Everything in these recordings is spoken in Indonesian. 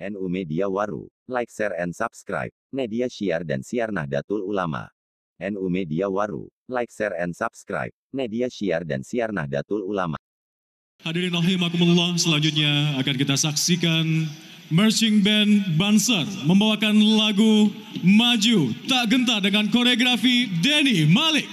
NU Media Waru, like, share and subscribe. Media Syiar dan Siar Nahdlatul Ulama. NU Media Waru, like, share and subscribe. Media Syiar dan Siar Nahdlatul Ulama. Hadirin rahimakumullah, selanjutnya akan kita saksikan Marching Band Bansar membawakan lagu Maju Tak Gentar dengan koreografi Denny Malik.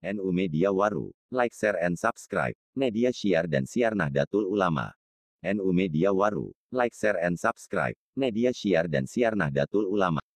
NU Media Waru, like, share and subscribe. Media Syiar dan Siar Nahdlatul Ulama. NU Media Waru, like, share and subscribe. Media Syiar dan Siar Nahdlatul Ulama.